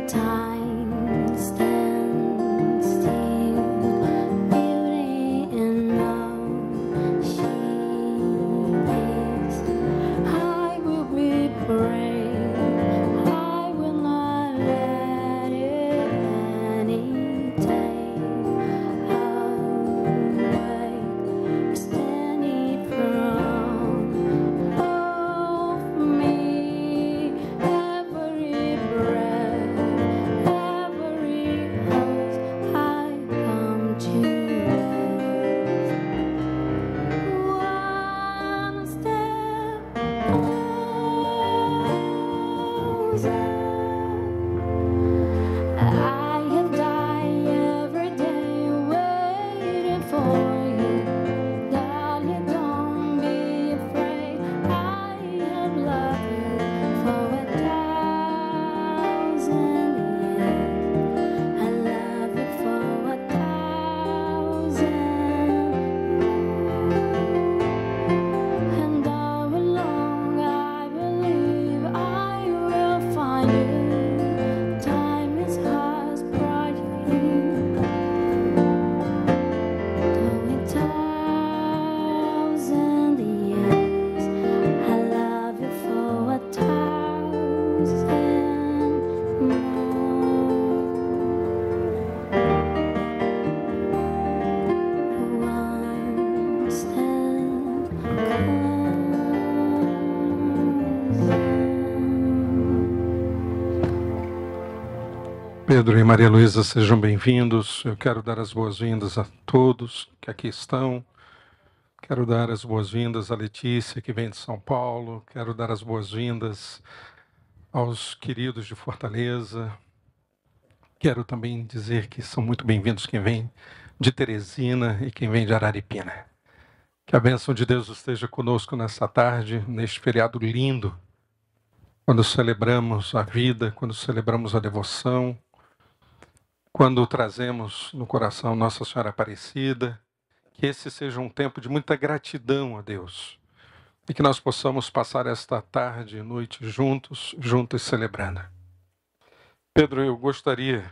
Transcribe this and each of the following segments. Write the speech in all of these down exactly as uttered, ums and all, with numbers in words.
Pedro e Maria Luísa, sejam bem-vindos. Eu quero dar as boas-vindas a todos que aqui estão. Quero dar as boas-vindas à Letícia, que vem de São Paulo. Quero dar as boas-vindas aos queridos de Fortaleza. Quero também dizer que são muito bem-vindos quem vem de Teresina e quem vem de Araripina. Que a bênção de Deus esteja conosco nessa tarde, neste feriado lindo, quando celebramos a vida, quando celebramos a devoção, quando trazemos no coração Nossa Senhora Aparecida. Que esse seja um tempo de muita gratidão a Deus e que nós possamos passar esta tarde e noite juntos, juntos celebrando. Pedro, eu gostaria,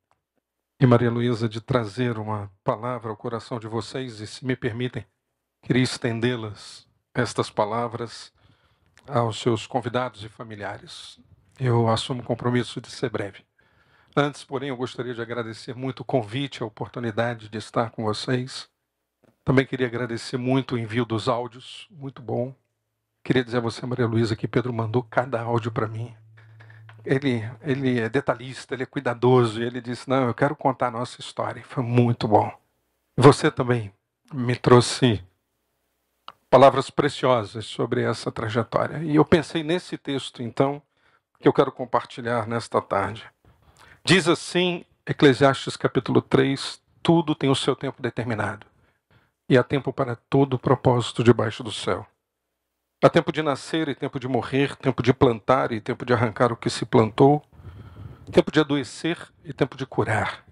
e Maria Luísa, de trazer uma palavra ao coração de vocês e, se me permitem, queria estendê-las, estas palavras, aos seus convidados e familiares. Eu assumo o compromisso de ser breve. Antes, porém, eu gostaria de agradecer muito o convite, a oportunidade de estar com vocês. Também queria agradecer muito o envio dos áudios, muito bom. Queria dizer a você, Maria Luísa, que Pedro mandou cada áudio para mim. Ele, ele é detalhista, ele é cuidadoso, e ele disse, não, eu quero contar a nossa história. Foi muito bom. Você também me trouxe palavras preciosas sobre essa trajetória. E eu pensei nesse texto, então, que eu quero compartilhar nesta tarde. Diz assim, Eclesiastes capítulo três, tudo tem o seu tempo determinado. E há tempo para todo propósito debaixo do céu. Há tempo de nascer e tempo de morrer, tempo de plantar e tempo de arrancar o que se plantou, tempo de adoecer e tempo de curar,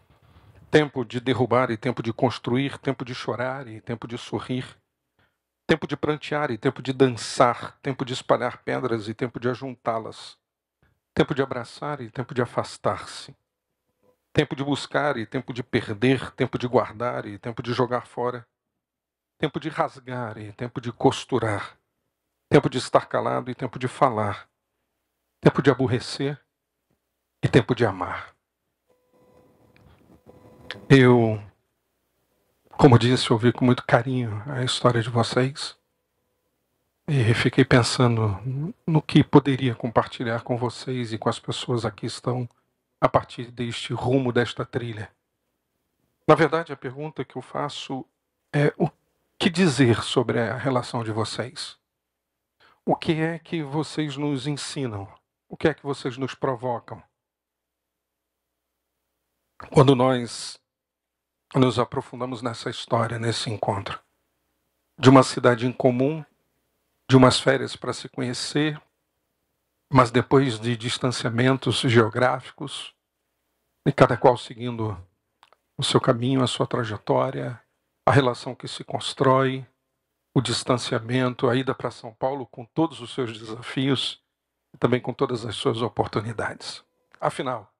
tempo de derrubar e tempo de construir, tempo de chorar e tempo de sorrir, tempo de prantear e tempo de dançar, tempo de espalhar pedras e tempo de ajuntá-las, tempo de abraçar e tempo de afastar-se, tempo de buscar e tempo de perder, tempo de guardar e tempo de jogar fora, tempo de rasgar e tempo de costurar, tempo de estar calado e tempo de falar, tempo de aborrecer e tempo de amar. Eu, como disse, ouvi com muito carinho a história de vocês e fiquei pensando no que poderia compartilhar com vocês e com as pessoas aqui que estão a partir deste rumo, desta trilha. Na verdade, a pergunta que eu faço é o que dizer sobre a relação de vocês? O que é que vocês nos ensinam? O que é que vocês nos provocam? Quando nós nos aprofundamos nessa história, nesse encontro, de uma cidade incomum, de umas férias para se conhecer, mas depois de distanciamentos geográficos, e cada qual seguindo o seu caminho, a sua trajetória, a relação que se constrói, o distanciamento, a ida para São Paulo com todos os seus desafios, e também com todas as suas oportunidades. Afinal,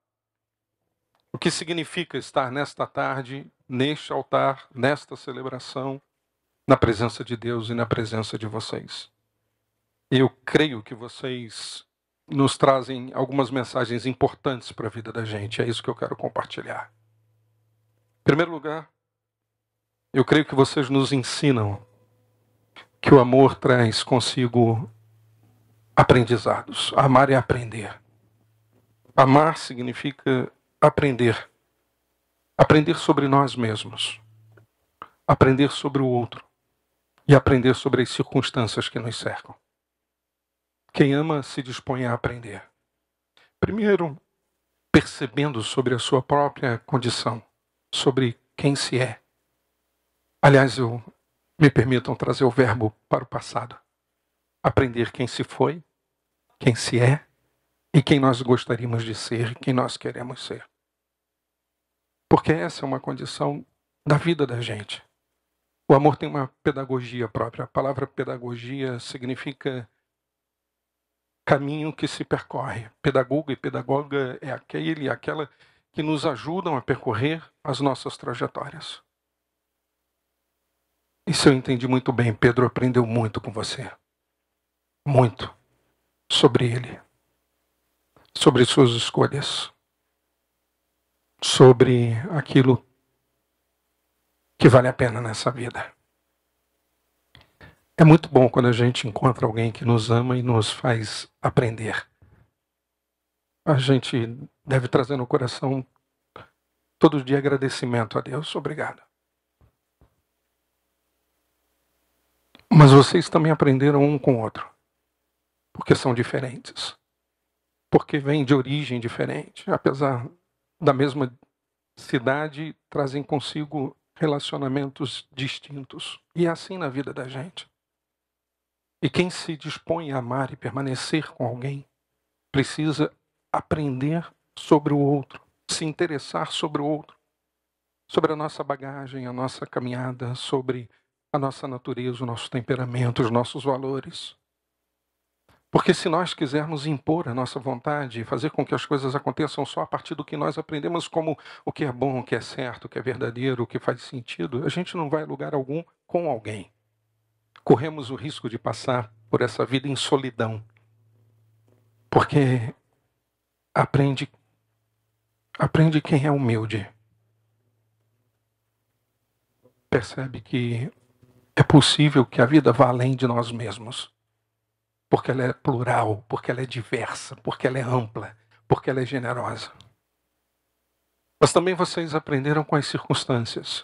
O que significa estar nesta tarde, neste altar, nesta celebração, na presença de Deus e na presença de vocês. Eu creio que vocês nos trazem algumas mensagens importantes para a vida da gente. É isso que eu quero compartilhar. Em primeiro lugar, eu creio que vocês nos ensinam que o amor traz consigo aprendizados. Amar é aprender. Amar significa aprender. Aprender sobre nós mesmos. Aprender sobre o outro. E aprender sobre as circunstâncias que nos cercam. Quem ama se dispõe a aprender. Primeiro, percebendo sobre a sua própria condição, sobre quem se é. Aliás, eu, me permitam trazer o verbo para o passado. Aprender quem se foi, quem se é e quem nós gostaríamos de ser, quem nós queremos ser. Porque essa é uma condição da vida da gente. O amor tem uma pedagogia própria. A palavra pedagogia significa caminho que se percorre. Pedagogo e pedagoga é aquele e aquela que nos ajudam a percorrer as nossas trajetórias. Isso eu entendi muito bem. Pedro aprendeu muito com você. Muito. Sobre ele. Sobre suas escolhas. Sobre aquilo que vale a pena nessa vida. É muito bom quando a gente encontra alguém que nos ama e nos faz aprender. A gente deve trazer no coração todo dia agradecimento a Deus. Obrigado. Mas vocês também aprenderam um com o outro. Porque são diferentes. Porque vêm de origem diferente. Apesar da mesma cidade, trazem consigo relacionamentos distintos. E é assim na vida da gente. E quem se dispõe a amar e permanecer com alguém precisa aprender sobre o outro, se interessar sobre o outro, sobre a nossa bagagem, a nossa caminhada, sobre a nossa natureza, o nosso temperamento, os nossos valores. Porque se nós quisermos impor a nossa vontade e fazer com que as coisas aconteçam só a partir do que nós aprendemos como o que é bom, o que é certo, o que é verdadeiro, o que faz sentido, a gente não vai a lugar algum com alguém. Corremos o risco de passar por essa vida em solidão. Porque aprende, aprende quem é humilde. Percebe que é possível que a vida vá além de nós mesmos. Porque ela é plural, porque ela é diversa, porque ela é ampla, porque ela é generosa. Mas também vocês aprenderam com as circunstâncias.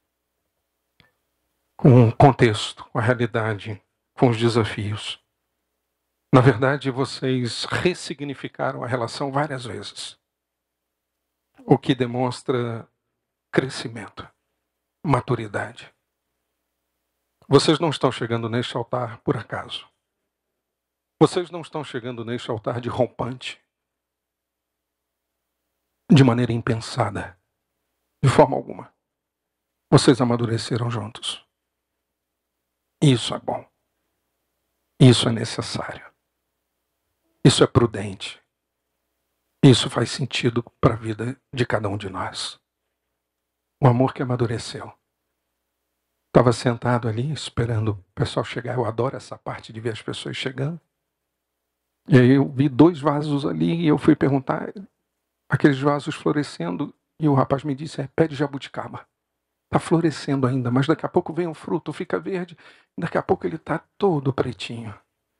Com o contexto, com a realidade, com os desafios. Na verdade, vocês ressignificaram a relação várias vezes. O que demonstra crescimento, maturidade. Vocês não estão chegando neste altar por acaso. Vocês não estão chegando neste altar de rompante. De maneira impensada. De forma alguma. Vocês amadureceram juntos. Isso é bom. Isso é necessário. Isso é prudente. Isso faz sentido para a vida de cada um de nós. O amor que amadureceu. Estava sentado ali esperando o pessoal chegar. Eu adoro essa parte de ver as pessoas chegando. E aí eu vi dois vasos ali e eu fui perguntar, aqueles vasos florescendo, e o rapaz me disse, é pé de jabuticaba. Está florescendo ainda, mas daqui a pouco vem um fruto, fica verde, daqui a pouco ele está todo pretinho.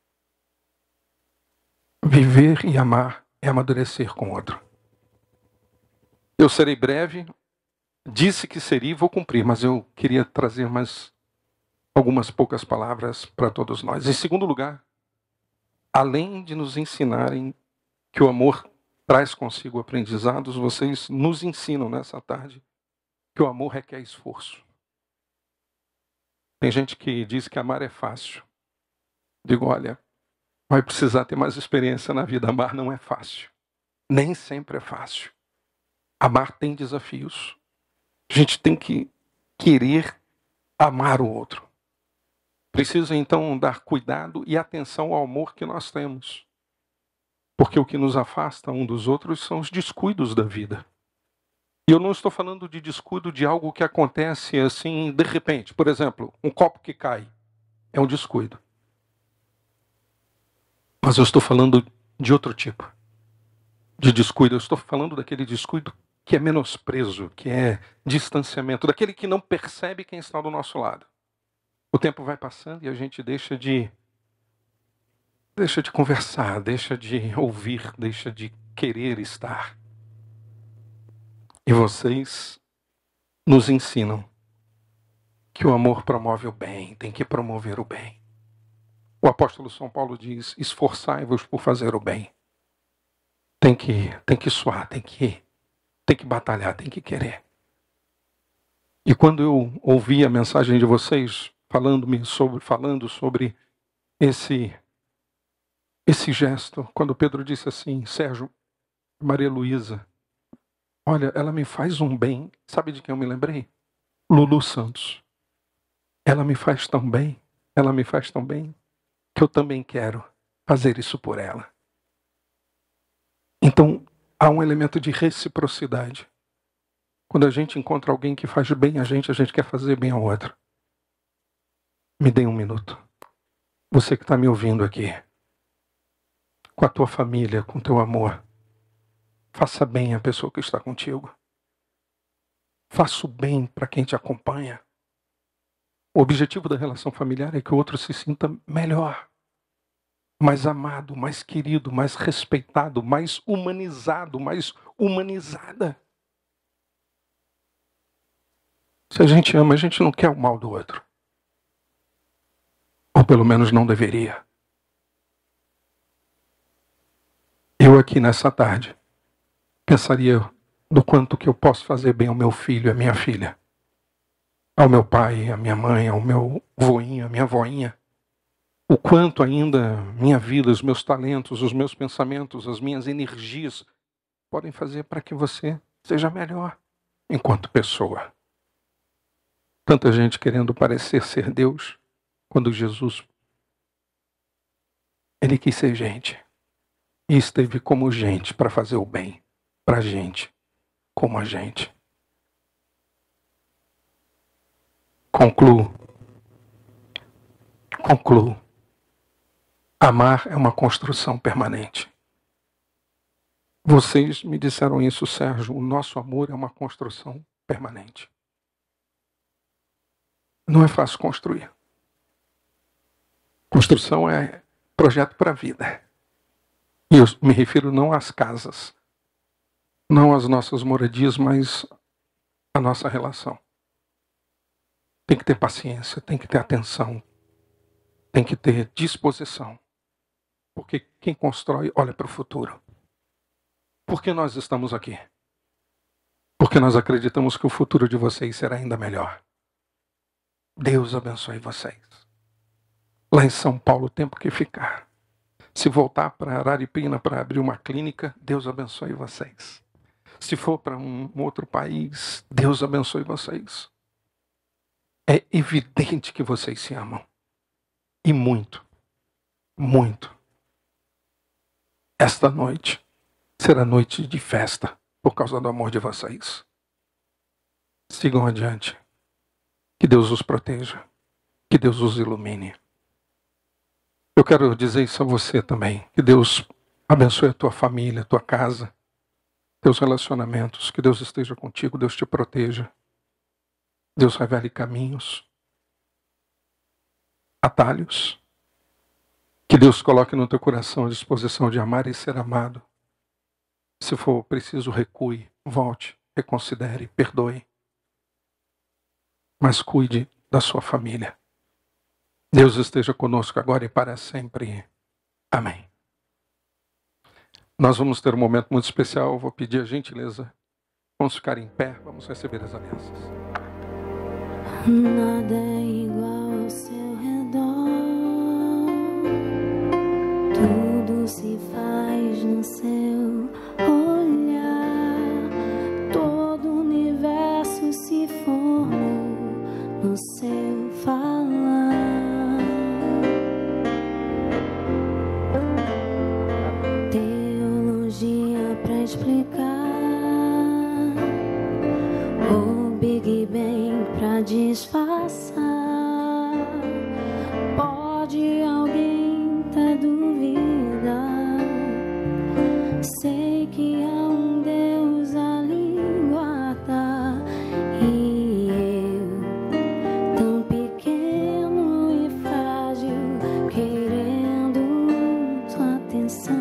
Viver e amar é amadurecer com o outro. Eu serei breve, disse que seria e vou cumprir, mas eu queria trazer mais algumas poucas palavras para todos nós. Em segundo lugar, além de nos ensinarem que o amor traz consigo aprendizados, vocês nos ensinam nessa tarde que o amor requer esforço. Tem gente que diz que amar é fácil. Digo, olha, vai precisar ter mais experiência na vida. Amar não é fácil. Nem sempre é fácil. Amar tem desafios. A gente tem que querer amar o outro. Precisa então dar cuidado e atenção ao amor que nós temos. Porque o que nos afasta um dos outros são os descuidos da vida. E eu não estou falando de descuido de algo que acontece assim de repente. Por exemplo, um copo que cai é um descuido. Mas eu estou falando de outro tipo de descuido. Eu estou falando daquele descuido que é menosprezo, que é distanciamento, daquele que não percebe quem está do nosso lado. O tempo vai passando e a gente deixa de deixa de conversar, deixa de ouvir, deixa de querer estar. E vocês nos ensinam que o amor promove o bem, tem que promover o bem. O apóstolo São Paulo diz: esforçai-vos por fazer o bem. Tem que, tem que suar, tem que, tem que batalhar, tem que querer. E quando eu ouvi a mensagem de vocês falando-me sobre, falando sobre esse, esse gesto, quando Pedro disse assim: Sérgio, Maria Luísa, olha, ela me faz um bem. Sabe de quem eu me lembrei? Lulu Santos. Ela me faz tão bem, ela me faz tão bem, que eu também quero fazer isso por ela. Então, há um elemento de reciprocidade. Quando a gente encontra alguém que faz bem a gente, a gente quer fazer bem ao outro. Me dê um minuto. Você que está me ouvindo aqui, com a tua família, com o teu amor, faça bem a pessoa que está contigo. Faça o bem para quem te acompanha. O objetivo da relação familiar é que o outro se sinta melhor, mais amado, mais querido, mais respeitado, mais humanizado, mais humanizada. Se a gente ama, a gente não quer o mal do outro. Ou pelo menos não deveria. Eu aqui nessa tarde pensaria do quanto que eu posso fazer bem ao meu filho, à minha filha, ao meu pai, à minha mãe, ao meu voinho, à minha voinha. O quanto ainda minha vida, os meus talentos, os meus pensamentos, as minhas energias podem fazer para que você seja melhor enquanto pessoa. Tanta gente querendo parecer ser Deus, quando Jesus, ele quis ser gente. E esteve como gente para fazer o bem para a gente, como a gente. Concluo. Concluo. Amar é uma construção permanente. Vocês me disseram isso, Sérgio. O nosso amor é uma construção permanente. Não é fácil construir. Construção é projeto para a vida. E eu me refiro não às casas, não às nossas moradias, mas à nossa relação. Tem que ter paciência, tem que ter atenção, tem que ter disposição. Porque quem constrói olha para o futuro. Por que nós estamos aqui? Porque nós acreditamos que o futuro de vocês será ainda melhor. Deus abençoe vocês. Lá em São Paulo, o tempo que ficar. Se voltar para Araripina para abrir uma clínica, Deus abençoe vocês. Se for para um outro país, Deus abençoe vocês. É evidente que vocês se amam. E muito, muito. Esta noite será noite de festa por causa do amor de vocês. Sigam adiante. Que Deus os proteja. Que Deus os ilumine. Eu quero dizer isso a você também. Que Deus abençoe a tua família, a tua casa, teus relacionamentos. Que Deus esteja contigo, Deus te proteja. Deus revele caminhos, atalhos. Que Deus coloque no teu coração a disposição de amar e ser amado. Se for preciso, recue, volte, reconsidere, perdoe. Mas cuide da sua família. Deus esteja conosco agora e para sempre. Amém. Nós vamos ter um momento muito especial. Eu vou pedir a gentileza. Vamos ficar em pé, vamos receber as alianças. Nada é igual ao seu redor. Tudo se faz no seu olhar. Todo o universo se formou no seu falar. Teologia pra explicar disfarçar. Pode alguém ter dúvida? Sei que há um Deus a lhe guardar, e eu, tão pequeno e frágil, querendo tua atenção.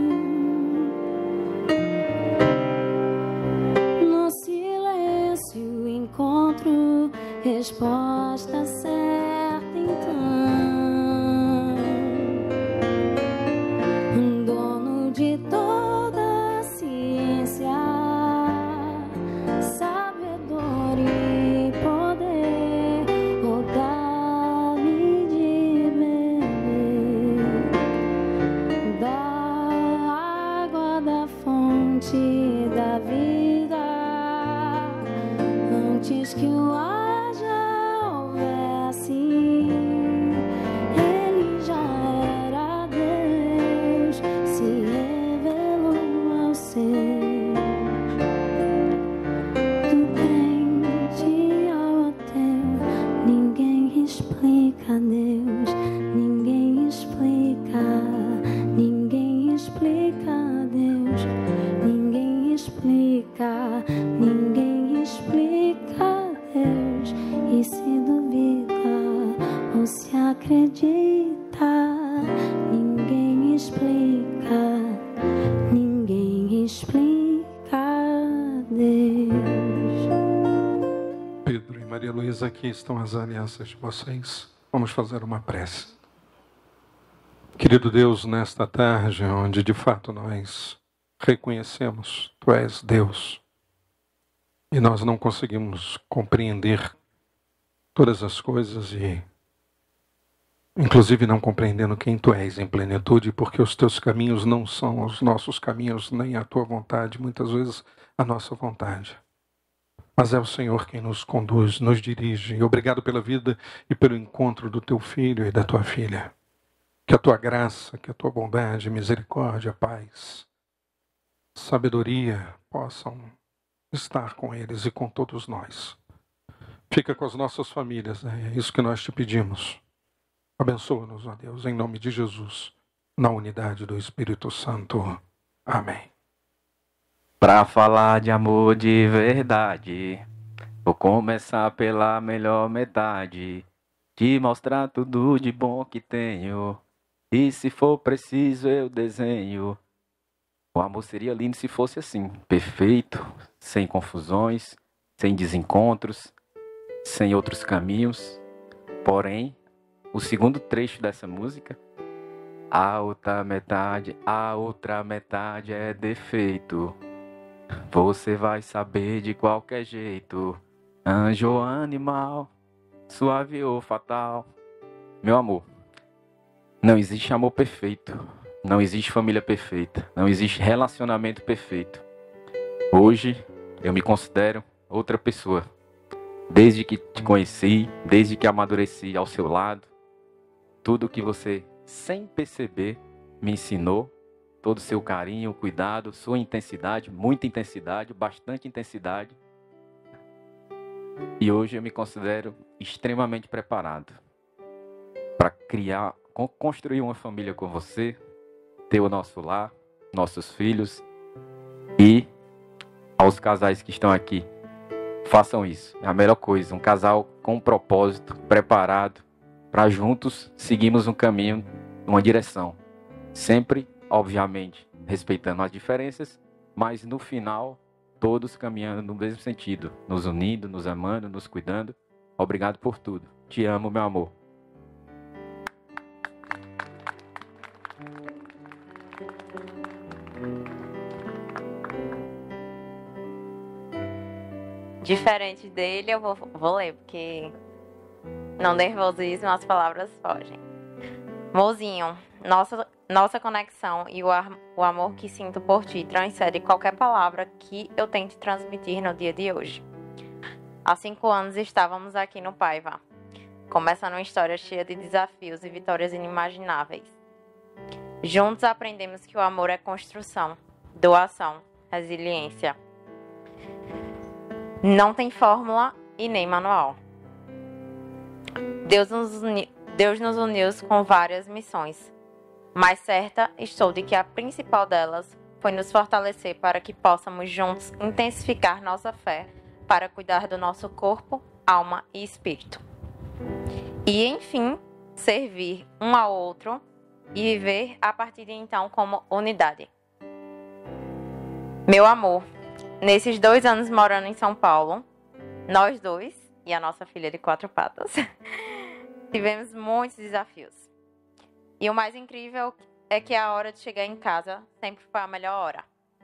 No silêncio encontro resposta certa, então. Dono de toda a ciência, sabedor e poder, ou dá-me de beber da água da fonte da vida, antes que o ar já houvesse. Ele já era Deus, se revelou aos seus. Do crente ao ateu, ninguém explica Deus, ninguém explica, ninguém explica Deus, ninguém explica, ninguém explica Deus. E se duvida ou se acredita, ninguém explica, ninguém explica Deus. Pedro e Maria Luísa, aqui estão as alianças de vocês. Vamos fazer uma prece. Querido Deus, nesta tarde, onde de fato nós reconhecemos Tu és Deus, e nós não conseguimos compreender todas as coisas, e inclusive não compreendendo quem Tu és em plenitude, porque os Teus caminhos não são os nossos caminhos, nem a Tua vontade, muitas vezes a nossa vontade. Mas é o Senhor quem nos conduz, nos dirige. E obrigado pela vida e pelo encontro do Teu filho e da Tua filha. Que a Tua graça, que a Tua bondade, misericórdia, paz, sabedoria possam estar com eles e com todos nós. Fica com as nossas famílias, é isso que nós Te pedimos. Abençoa-nos, ó Deus, em nome de Jesus, na unidade do Espírito Santo. Amém. Pra falar de amor de verdade, vou começar pela melhor metade, te mostrar tudo de bom que tenho, e se for preciso eu desenho. O amor seria lindo se fosse assim, perfeito, sem confusões, sem desencontros, sem outros caminhos. Porém, o segundo trecho dessa música, a outra metade, a outra metade é defeito. Você vai saber de qualquer jeito, anjo ou animal, suave ou fatal. Meu amor, não existe amor perfeito, não existe família perfeita, não existe relacionamento perfeito. Hoje eu me considero outra pessoa. Desde que te conheci, desde que amadureci ao seu lado, tudo que você, sem perceber, me ensinou, todo o seu carinho, cuidado, sua intensidade, muita intensidade, bastante intensidade. E hoje eu me considero extremamente preparado para criar, construir uma família com você, ter o nosso lar, nossos filhos. E aos casais que estão aqui, façam isso. É a melhor coisa, um casal com um propósito, preparado, para juntos seguirmos um caminho, uma direção. Sempre, obviamente, respeitando as diferenças, mas no final, todos caminhando no mesmo sentido, nos unindo, nos amando, nos cuidando. Obrigado por tudo. Te amo, meu amor. Diferente dele, eu vou, vou ler, porque não nervosismo, as palavras fogem. Mozinho, nossa, nossa conexão e o, ar, o amor que sinto por ti transcende qualquer palavra que eu tente transmitir no dia de hoje. Há cinco anos estávamos aqui no Paiva, começando uma história cheia de desafios e vitórias inimagináveis. Juntos aprendemos que o amor é construção, doação, resiliência. Não tem fórmula e nem manual. Deus nos, uni, Deus nos uniu com várias missões, mas certa estou de que a principal delas foi nos fortalecer para que possamos juntos intensificar nossa fé para cuidar do nosso corpo, alma e espírito. E, enfim, servir um ao outro e viver a partir de então como unidade. Meu amor, nesses dois anos morando em São Paulo, nós dois e a nossa filha de quatro patas tivemos muitos desafios. E o mais incrível é que a hora de chegar em casa sempre foi a melhor hora.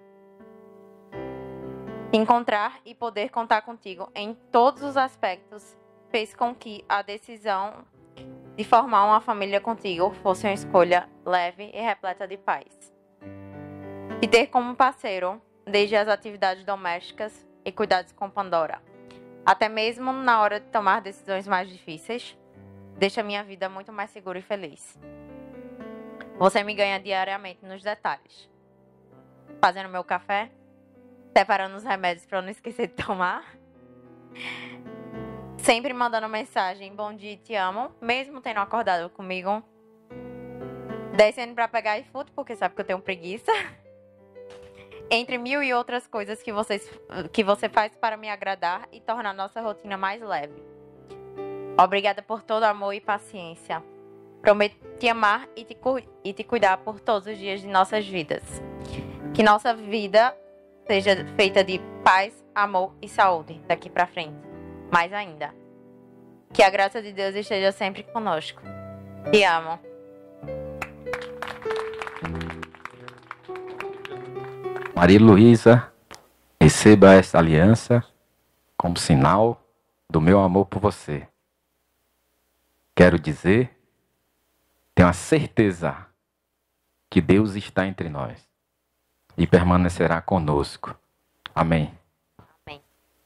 Encontrar e poder contar contigo em todos os aspectos fez com que a decisão de formar uma família contigo fosse uma escolha leve e repleta de paz. E ter como parceiro desde as atividades domésticas e cuidados com Pandora, até mesmo na hora de tomar decisões mais difíceis, deixa minha vida muito mais segura e feliz. Você me ganha diariamente nos detalhes. Fazendo meu café, separando os remédios para eu não esquecer de tomar, sempre mandando mensagem, bom dia, te amo, mesmo tendo acordado comigo, descendo para pegar iFood, porque sabe que eu tenho preguiça, entre mil e outras coisas que, vocês, que você faz para me agradar e tornar nossa rotina mais leve. Obrigada por todo amor e paciência. Prometo te amar e te, cu e te cuidar por todos os dias de nossas vidas. Que nossa vida seja feita de paz, amor e saúde daqui para frente. Mais ainda, que a graça de Deus esteja sempre conosco. Te amo. Maria Luísa, receba esta aliança como sinal do meu amor por você. Quero dizer, tenho a certeza que Deus está entre nós e permanecerá conosco. Amém. Amém.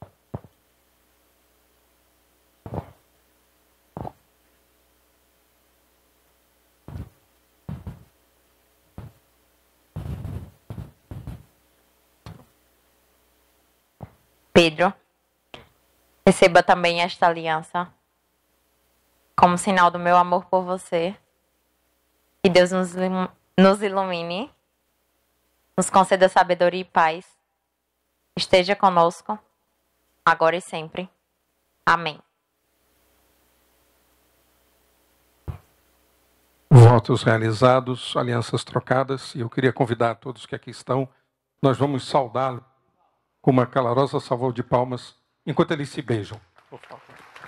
Pedro, receba também esta aliança como sinal do meu amor por você. Que Deus nos, nos ilumine, nos conceda sabedoria e paz. Esteja conosco, agora e sempre. Amém. Votos realizados, alianças trocadas, e eu queria convidar todos que aqui estão, nós vamos saudá-lo com uma calorosa salva de palmas, enquanto eles se beijam. Por favor.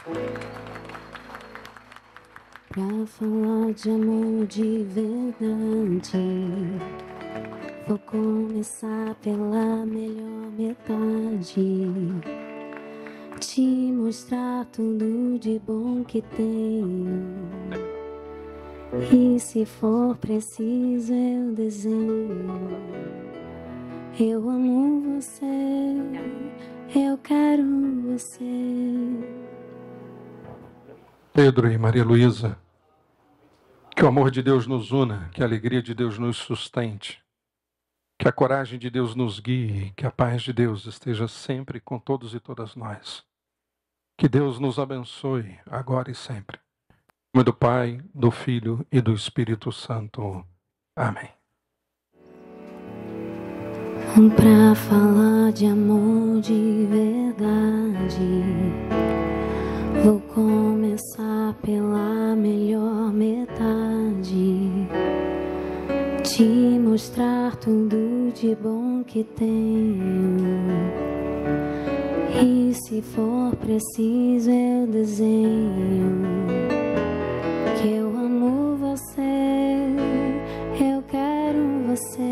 Pra falar de amor de verdade, vou começar pela melhor metade. Te mostrar tudo de bom que tenho. E se for preciso eu desenho. Eu amo você, eu quero você. Pedro e Maria Luísa, que o amor de Deus nos una, que a alegria de Deus nos sustente, que a coragem de Deus nos guie, que a paz de Deus esteja sempre com todos e todas nós. Que Deus nos abençoe agora e sempre. Em nome do Pai, do Filho e do Espírito Santo. Amém. Pra falar de amor de verdade, vou começar pela melhor metade. Te mostrar tudo de bom que tenho. E se for preciso eu desenho. Que eu amo você, eu quero você.